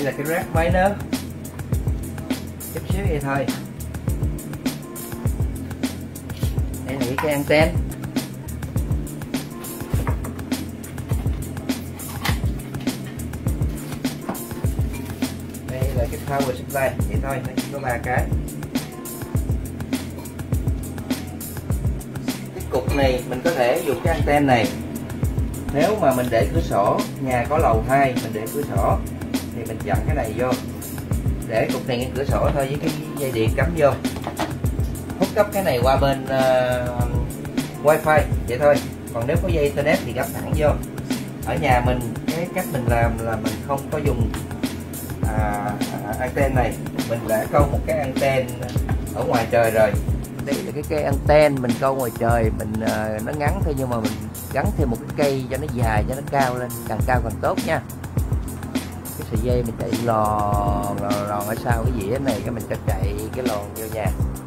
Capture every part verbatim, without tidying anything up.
là cái rack máy nữa, chút xíu vậy thôi. Đây là cái anten. Đây là cái power supply, vậy thôi, nó chỉ có ba cái. Cái cục này mình có thể dùng cái anten này. Nếu mà mình để cửa sổ, nhà có lầu hai mình để cửa sổ thì mình chặn cái này vô, để cục này ngay cửa sổ thôi với cái dây điện cắm vô, hút cấp cái này qua bên uh, wifi vậy thôi. Còn nếu có dây internet thì gấp thẳng vô. Ở nhà mình cái cách mình làm là mình không có dùng à, anten này, mình đã câu một cái anten ở ngoài trời rồi. Đây là cái cây anten mình câu ngoài trời, mình uh, nó ngắn thôi nhưng mà mình gắn thêm một cái cây cho nó dài, cho nó cao lên, càng cao càng tốt nha. Cái sợi dây mình chạy lòn lòn, lòn ở sau cái dĩa này, cái mình cho chạy cái lòn vô nhà,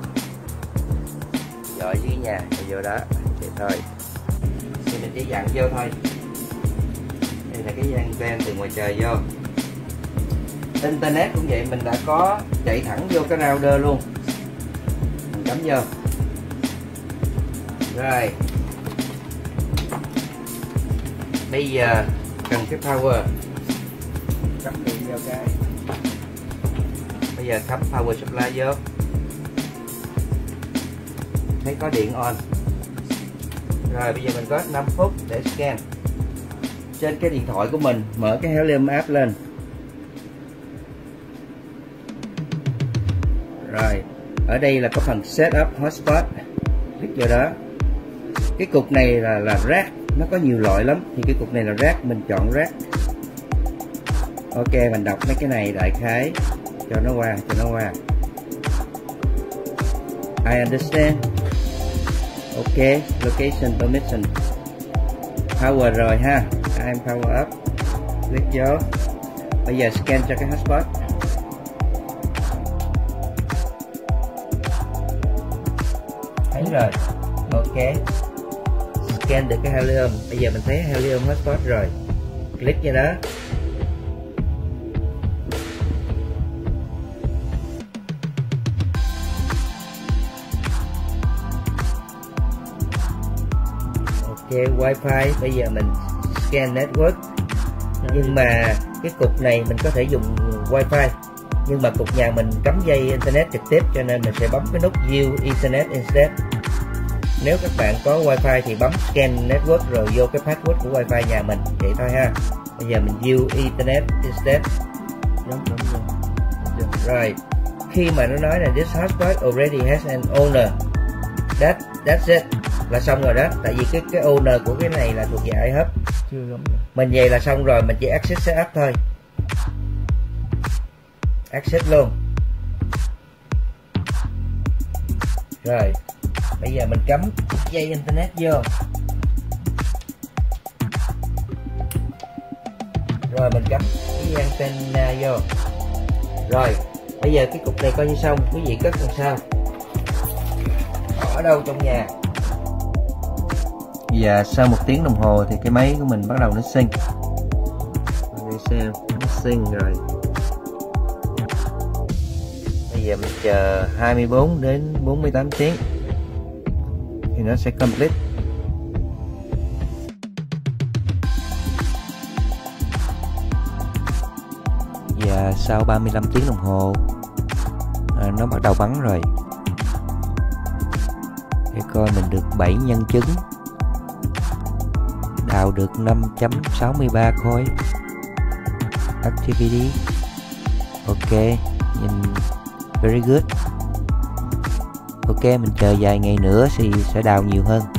dội dưới nhà rồi vô đó vậy thôi. Thì mình chỉ dặn vô thôi. Đây là cái anten từ ngoài trời vô. Internet cũng vậy, mình đã có chạy thẳng vô cái router luôn, mình cắm vô rồi. Bây giờ cần cái power, cắm điện vô cái. Bây giờ cắm power supply vô, thấy có điện on rồi. Bây giờ mình có năm phút để scan. Trên cái điện thoại của mình mở cái Helium app lên rồi. Ở đây là có phần setup hotspot, click vô đó. Cái cục này là là rack, nó có nhiều loại lắm, thì cái cục này là rack, mình chọn rack. Ok, mình đọc mấy cái này đại khái cho nó qua, cho nó qua. I understand. Ok, location permission. Power rồi ha, I'm power up. Click vô. Bây giờ scan cho cái hotspot. Thấy rồi. Ok, scan được cái Helium. Bây giờ mình thấy Helium hotspot rồi, click vô đó. Ok, wifi. Bây giờ mình scan network. Nhưng mà cái cục này mình có thể dùng wifi, nhưng mà cục nhà mình cắm dây internet trực tiếp, cho nên mình sẽ bấm cái nút Use Ethernet instead. Nếu các bạn có wifi thì bấm scan network rồi vô cái password của wifi nhà mình, vậy thôi ha. Bây giờ mình use Ethernet instead. Rồi, khi mà nó nói là this hotspot already has an owner, that that's it, là xong rồi đó. Tại vì cái cái owner của cái này là thuộc về iHub. Mình vậy là xong rồi, mình chỉ access setup thôi. Access luôn. Rồi, bây giờ mình cắm dây internet vô. Rồi mình cắm cái antenna vô. Rồi, bây giờ cái cục này coi như xong. Quý vị cất làm sao? Ở đâu trong nhà? Bây giờ sau một tiếng đồng hồ thì cái máy của mình bắt đầu nó sync. Để xem, nó sync rồi. Bây giờ mình chờ hai mươi bốn đến bốn mươi tám tiếng thì nó sẽ complete. Và sau ba mươi lăm tiếng đồng hồ à, nó bắt đầu bắn rồi. Để coi mình được bảy nhân chứng, đào được năm chấm sáu mươi ba khối activity. Ok, nhìn very good. Ok, mình chờ vài ngày nữa thì sẽ đào nhiều hơn.